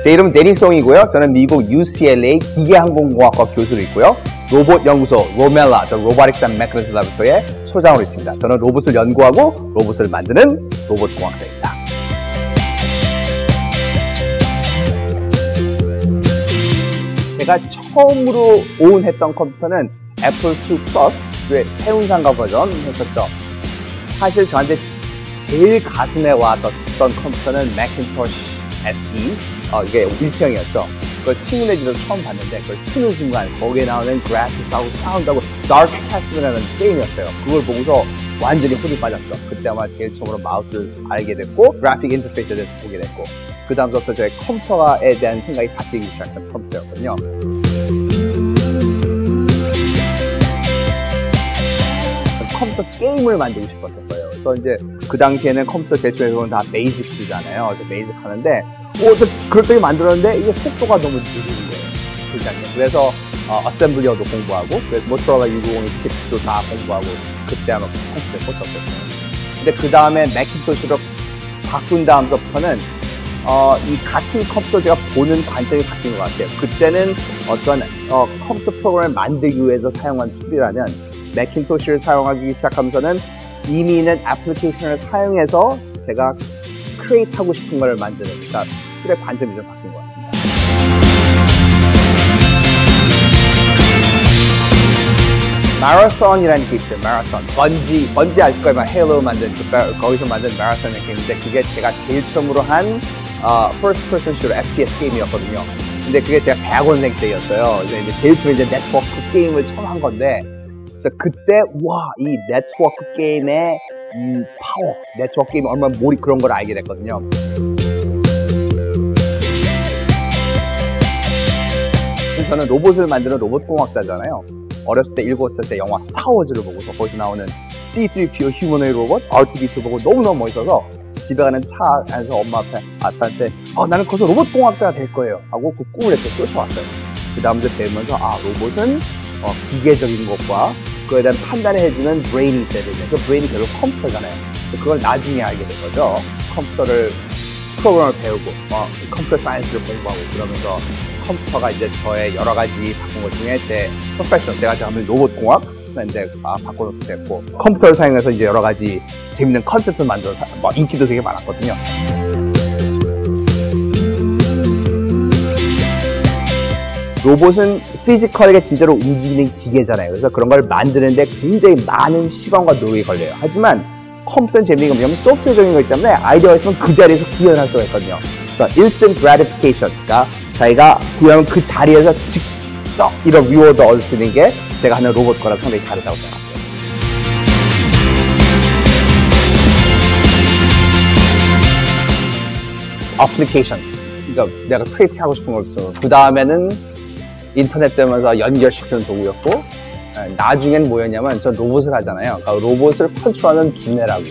제 이름은 데니송이고요. 저는 미국 UCLA 기계항공공학과 교수로 있고요. 로봇 연구소 로멜라, The Robotics and Mechanism Laboratory의 소장으로 있습니다. 저는 로봇을 연구하고 로봇을 만드는 로봇공학자입니다. 제가 처음으로 오운했던 컴퓨터는 애플 II 플러스의 새운상가 버전 했었죠. 사실 저한테 제일 가슴에 와닿던 컴퓨터는 매cintosh SE, 이게 일체형이었죠. 그걸 친구네 집에서 처음 봤는데 그걸 키는 순간 거기에 나오는 그래픽하고 사운드하고 다크캐슬이라는 게임이었어요. 그걸 보고서 완전히 홀이 빠졌죠. 그때 아마 제일 처음으로 마우스를 알게 됐고 그래픽 인터페이스에 대해서 보게 됐고 그 다음부터 저의 컴퓨터에 대한 생각이 바뀌기 시작한 컴퓨터였거든요. 컴퓨터 게임을 만들고 싶었던 거예요. 그래서 이제 그 당시에는 컴퓨터 제출해서는 다 베이직 쓰잖아요. 그래서 베이직 하는데 그렇게 만들었는데 이게 속도가 너무 느린 거예요. 그래서 어셈블리어도 공부하고 모토로라 650의 칩도 다 공부하고 그때 아마 컴퓨터에 꽂혔었어요. 근데 그 다음에 매cintosh로 바꾼 다음부터는 이 같은 컴퓨터 제가 보는 관점이 바뀐 것 같아요. 그때는 어떤 컴퓨터 프로그램을 만들기 위해서 사용한 툴이라면 매cintosh를 사용하기 시작하면서는 이미 있는 애플리케이션을 사용해서 제가 크리에이트 하고 싶은 걸 만드는 그러니까 툴의 관점이 좀 바뀐 것 같습니다. 마라톤이라는 게 있어요. 마라톤. 번지 아실 거예요. 헤일로 만든 거기서 만든 마라톤의 게임인데 그게 제가 제일 처음으로 한 first person shooter FPS 게임이었거든요. 근데 그게 제가 대학원생 때였어요. 이제 제일 처음에 이제 네트워크 게임을 처음 한 건데 그래서 그때 와, 이 네트워크 게임의 파워, 네트워크 게임이 얼마나 그런 걸 알게 됐거든요. 저는 로봇을 만드는 로봇공학자잖아요. 어렸을 때 읽었을 때 영화 스타워즈를 보고서 거기서 나오는 C-3PO 휴머노이드 로봇, R2-D2 보고 너무너무 멋있어서 집에 가는 차 안에서 아빠한테 나는 거기서 로봇공학자가 될 거예요 하고 그 꿈을 이렇게 쫓아왔어요. 그 다음부터 배우면서 로봇은 기계적인 것과 그에 대한 판단을 해주는 브레인이 있어야 되죠. 그 브레인이 결국 컴퓨터잖아요. 그걸 나중에 알게 된 거죠. 컴퓨터를 프로그램을 배우고 컴퓨터 사이언스를 공부하고 그러면서 컴퓨터가 이제 저의 여러 가지 바꾼 것 중에 제 프로페셔널 제가 하면 로봇공학 이제 바꿔놓게 됐고 컴퓨터를 사용해서 이제 여러 가지 재밌는 컨텐츠를 만들어서 인기도 되게 많았거든요. 로봇은 피지컬하게 진짜로 움직이는 기계잖아요. 그래서 그런 걸 만드는데 굉장히 많은 시간과 노력이 걸려요. 하지만 컴퓨터는 재미있는 건 뭐냐면 소프트웨어적인 거기 때문에 아이디어가 있으면 그 자리에서 구현할 수가 있거든요. 그래서 instant gratification, 그러니까 자기가 구현한 그 자리에서 직접 이런 리워드 얻을 수 있는 게 제가 하는 로봇과는 상당히 다르다고 생각합니다. 어플리케이션, 그러니까 내가 크리에이트 하고 싶은 걸 써. 그 다음에는 인터넷 되면서 연결시키는 도구였고 나중엔 뭐였냐면 전 로봇을 하잖아요. 그러니까 로봇을 컨트롤하는 두뇌라고.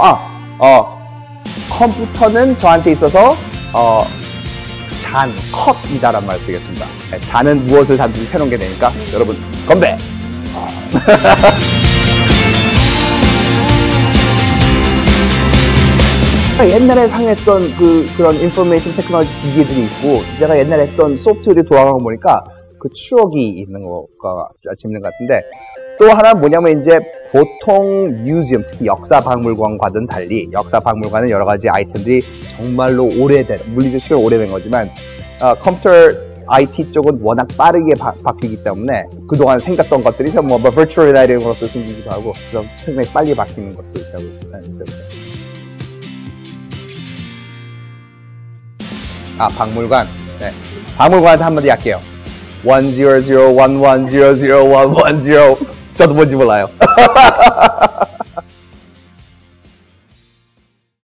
컴퓨터는 저한테 있어서 컷이다란 말을 쓰겠습니다. 잔은 무엇을 담든지 새로운 게 되니까 여러분 건배! 옛날에 사용했던 그런 인포메이션 테크놀로지 기기들이 있고 제가 옛날에 했던 소프트웨어들이 돌아가고 보니까 그 추억이 있는 거가 재밌는 것 같은데 또 하나 뭐냐면 이제 보통 뮤지엄, 특히 역사박물관과는 달리 역사박물관은 여러 가지 아이템들이 정말로 오래된, 물리적으로 오래된 거지만 컴퓨터 IT 쪽은 워낙 빠르게 바뀌기 때문에 그동안 생겼던 것들이 뭐 virtual reality 이런 것도 생기기도 하고 그럼 상당히 빨리 바뀌는 것도 있다고 생각합니다. 박물관. 네. 박물관한테 한마디 할게요. 10011101110. 저도 뭔지 몰라요.